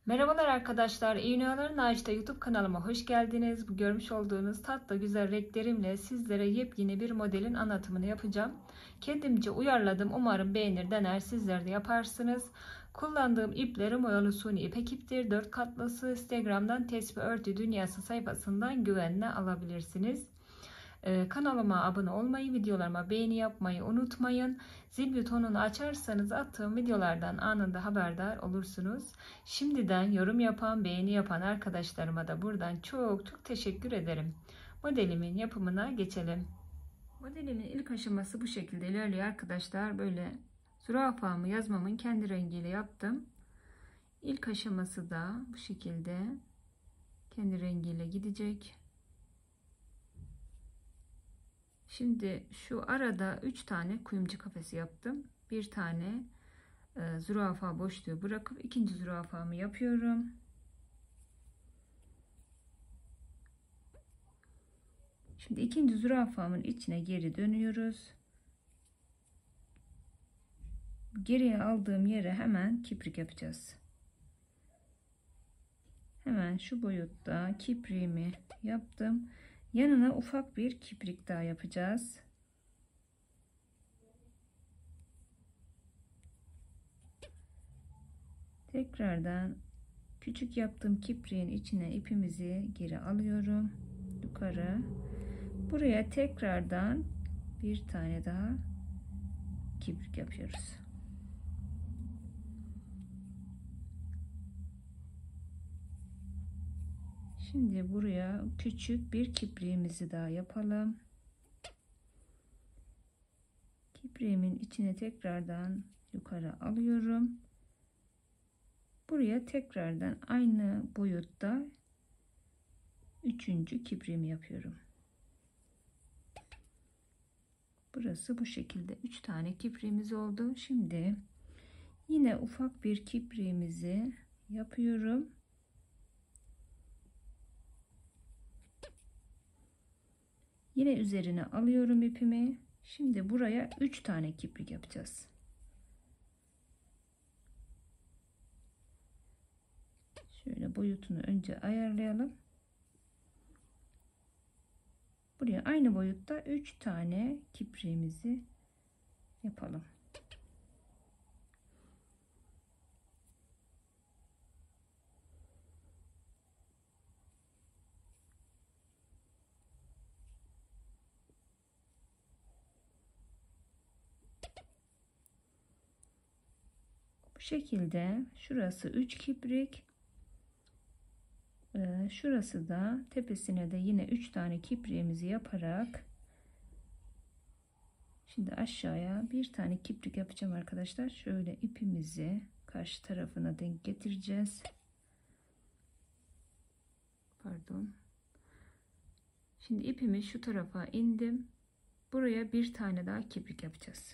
Merhabalar arkadaşlar, İğneoların Ağaç'ta YouTube kanalıma hoş geldiniz. Bu görmüş olduğunuz tatlı güzel renklerimle sizlere yepyeni bir modelin anlatımını yapacağım. Kendimce uyarladım. Umarım beğenir, dener, sizler de yaparsınız. Kullandığım iplerim oyalı suni ipek iptir. 4 katlısı. Instagram'dan Tesbih Örtü Dünyası sayfasından güvenle alabilirsiniz. Kanalıma abone olmayı, videolarıma beğeni yapmayı unutmayın. Zil butonunu açarsanız attığım videolardan anında haberdar olursunuz. Şimdiden yorum yapan, beğeni yapan arkadaşlarıma da buradan çok teşekkür ederim. Modelimin yapımına geçelim. Modelimin ilk aşaması bu şekilde ilerliyor arkadaşlar. Böyle zürafamı yazmamın kendi rengiyle yaptım. İlk aşaması da bu şekilde kendi rengiyle gidecek. Şimdi şu arada 3 tane kuyumcu kafesi yaptım. Bir tane zürafa boşluğu bırakıp ikinci zürafamı yapıyorum. Şimdi ikinci zürafamın içine geri dönüyoruz. Geriye aldığım yere hemen kiprik yapacağız. Hemen şu boyutta kipriğimi yaptım. Yanına ufak bir kiprik daha yapacağız. Tekrardan küçük yaptığım kipriğin içine ipimizi geri alıyorum. Yukarı. Buraya tekrardan bir tane daha kiprik yapıyoruz. Şimdi buraya küçük bir kipriğimizi daha yapalım. Kipriğimin içine tekrardan yukarı alıyorum. Buraya tekrardan aynı boyutta üçüncü kipriğimi yapıyorum. Burası bu şekilde 3 tane kipriğimiz oldu. Şimdi yine ufak bir kipriğimizi yapıyorum. Yine üzerine alıyorum ipimi. Şimdi buraya 3 tane kiprik yapacağız. Şöyle boyutunu önce ayarlayalım. Buraya aynı boyutta 3 tane kipriğimizi yapalım. Bu şekilde şurası 3 kiprik. Şurası da tepesine de yine 3 tane kipriğimizi yaparak şimdi aşağıya bir tane kiprik yapacağım arkadaşlar. Şöyle ipimizi karşı tarafına denk getireceğiz. Pardon. Şimdi ipimi şu tarafa indim. Buraya bir tane daha kiprik yapacağız.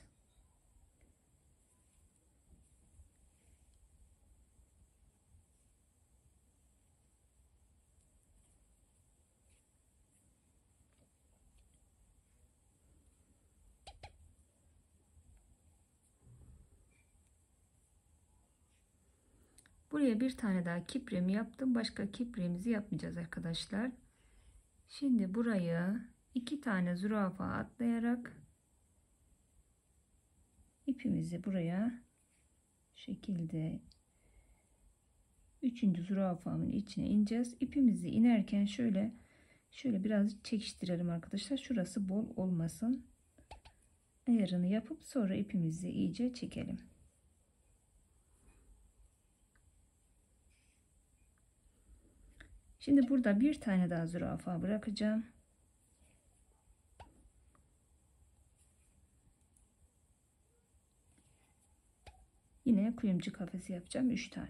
Buraya bir tane daha kipriğimi yaptım. Başka kipriğimizi yapmayacağız arkadaşlar. Şimdi burayı 2 tane zürafa atlayarak ipimizi buraya şekilde 3. zürafamın içine ineceğiz. İpimizi inerken şöyle biraz çekiştirelim arkadaşlar. Şurası bol olmasın. Ayarını yapıp sonra ipimizi iyice çekelim. Şimdi burada bir tane daha zürafa bırakacağım. Yine kuyumcu kafesi yapacağım 3 tane.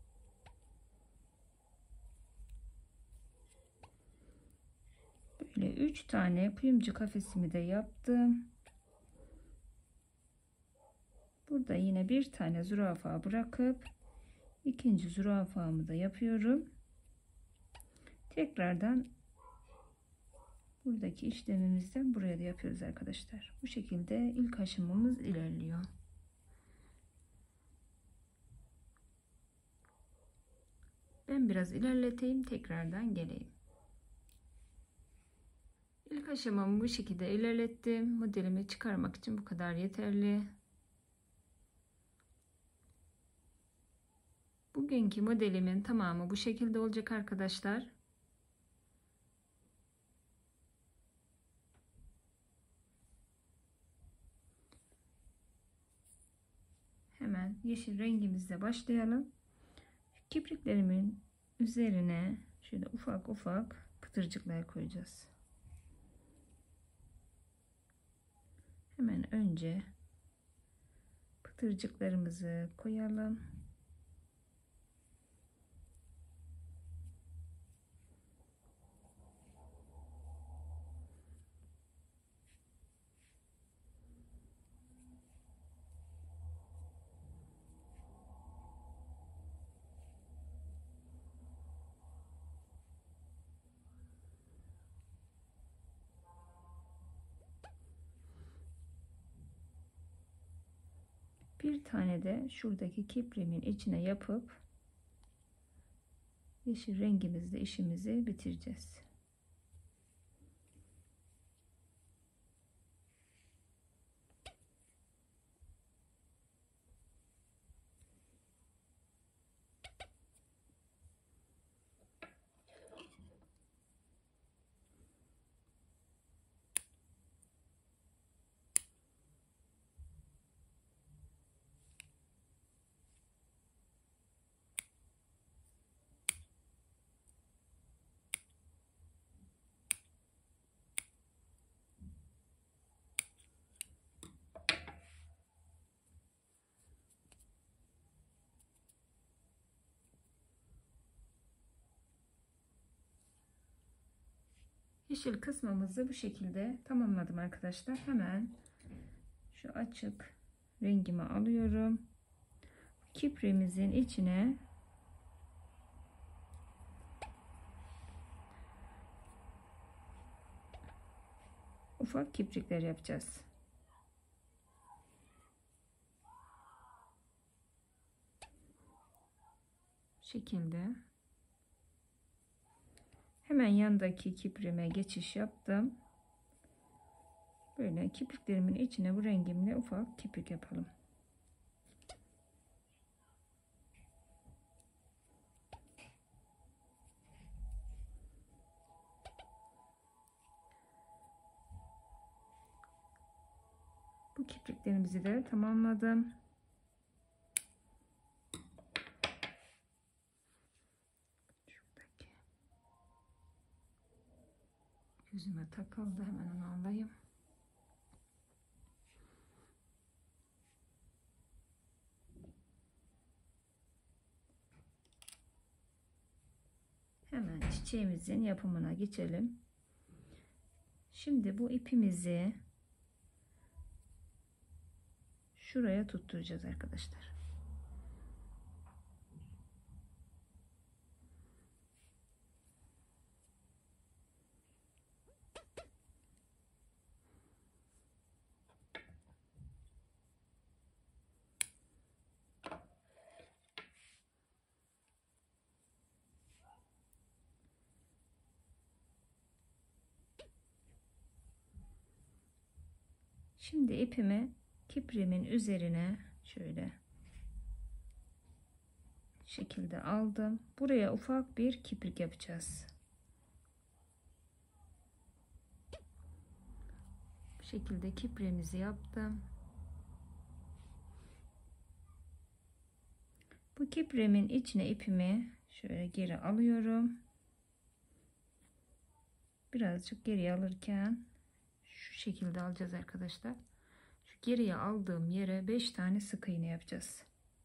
Böyle 3 tane kuyumcu kafesimi de yaptım. Burada yine bir tane zürafa bırakıp ikinci zürafamı da yapıyorum. Tekrardan buradaki işlemimizden buraya da yapıyoruz arkadaşlar. Bu şekilde ilk aşamamız ilerliyor. Ben biraz ilerleteyim, tekrardan geleyim. İlk aşamamı bu şekilde ilerlettim. Modelimi çıkarmak için bu kadar yeterli. Bugünkü modelimin tamamı bu şekilde olacak arkadaşlar. Hemen yeşil rengimizle başlayalım. Kipriklerimin üzerine şöyle ufak ufak pıtırcıklar koyacağız. Hemen önce pıtırcıklarımızı koyalım. Bir tane de şuradaki kiprimin içine yapıp yeşil rengimizle işimizi bitireceğiz. Yeşil kısmımızı bu şekilde tamamladım arkadaşlar. Hemen şu açık rengimi alıyorum. Kipremizin içine ufak kiprikler yapacağız. Bu şekilde. Hemen yandaki kiprime geçiş yaptım. Böyle kipriklerimin içine bu rengimle ufak kiprik yapalım. Bu kipriklerimizi de tamamladım. Şuradaki gözüme takıldı, hemen onu alayım. Hemen çiçeğimizin yapımına geçelim. Şimdi bu ipimizi şuraya tutturacağız arkadaşlar. Şimdi ipimi kiprimin üzerine şöyle şekilde aldım. Buraya ufak bir kiprik yapacağız. Bu şekilde kipriğimizi yaptım. Bu kiprimin içine ipimi şöyle geri alıyorum. Birazcık geriye alırken şu şekilde alacağız arkadaşlar. Şu geriye aldığım yere 5 tane sık iğne yapacağız.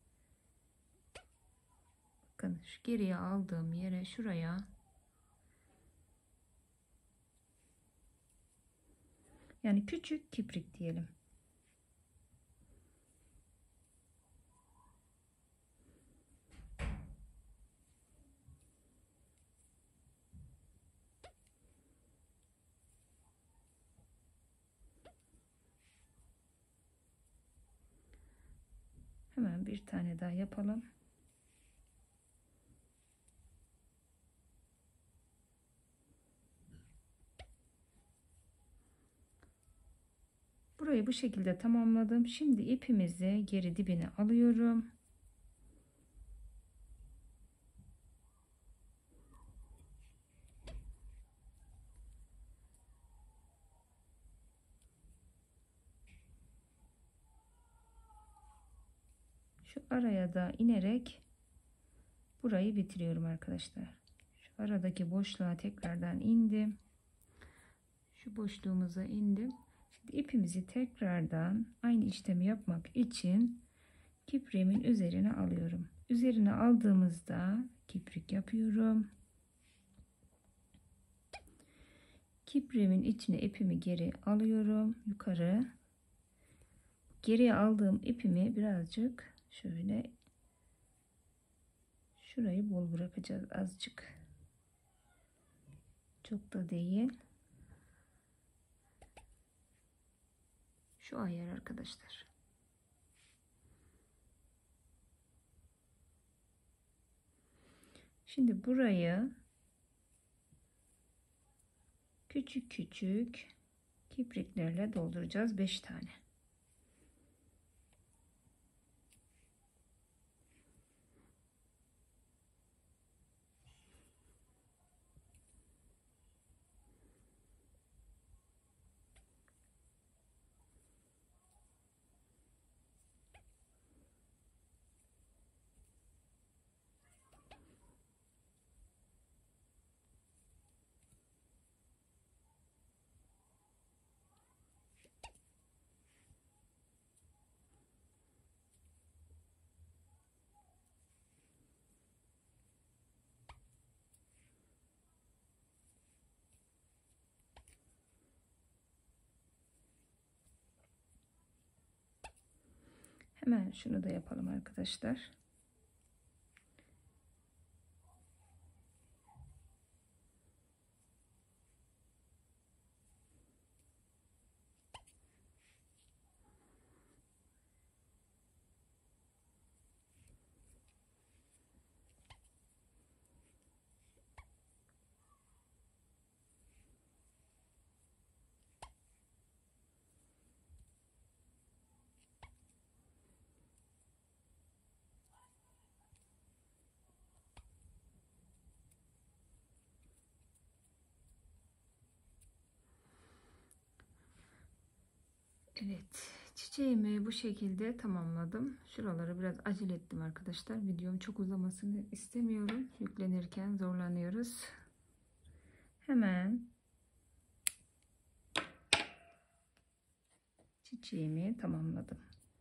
Bakın şu geriye aldığım yere şuraya Yani küçük kiprik diyelim. Hemen bir tane daha yapalım. Burayı bu şekilde tamamladım. Şimdi ipimizi geri dibine alıyorum. Şu araya da inerek burayı bitiriyorum arkadaşlar. Şu aradaki boşluğa tekrardan indim. Şu boşluğumuza indim. Şimdi ipimizi tekrardan aynı işlemi yapmak için kipriğimin üzerine alıyorum. Üzerine aldığımızda kiprik yapıyorum. Kipriğimin içine ipimi geri alıyorum. Yukarı. Geriye aldığım ipimi birazcık şöyle şurayı bol bırakacağız azıcık. Çok da değil. Şu ayar arkadaşlar. Şimdi burayı küçük küçük kipriklerle dolduracağız. 5 tane. Hemen şunu da yapalım arkadaşlar. Evet, çiçeğimi bu şekilde tamamladım. Şuraları biraz acele ettim arkadaşlar. Videom çok uzamasını istemiyorum. Yüklenirken zorlanıyoruz. Hemen çiçeğimi tamamladım.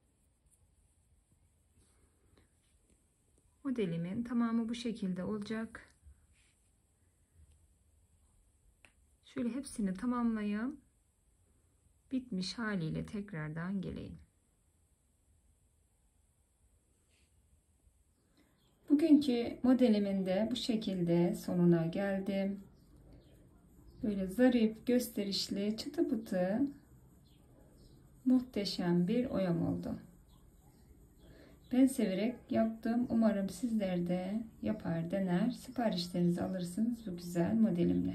Modelimin tamamı bu şekilde olacak. Şöyle hepsini tamamlayayım. Bitmiş haliyle tekrardan geleyim. Bugünkü modelimin de bu şekilde sonuna geldim. Böyle zarif, gösterişli, çıtı pıtı, muhteşem bir oyam oldu. Ben severek yaptım. Umarım sizler de yapar, dener, siparişlerinizi alırsınız bu güzel modelimle.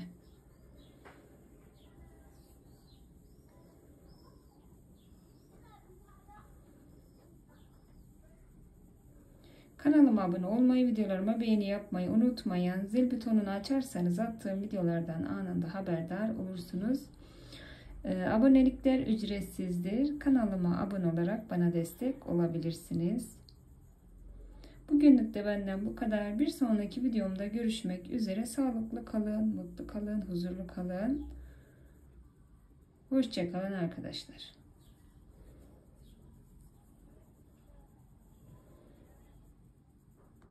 Kanalıma abone olmayı, videolarıma beğeni yapmayı unutmayın. Zil butonunu açarsanız attığım videolardan anında haberdar olursunuz. Abonelikler ücretsizdir. Kanalıma abone olarak bana destek olabilirsiniz. Bugünlük de benden bu kadar. Bir sonraki videomda görüşmek üzere. Sağlıklı kalın, mutlu kalın, huzurlu kalın. Hoşça kalın arkadaşlar.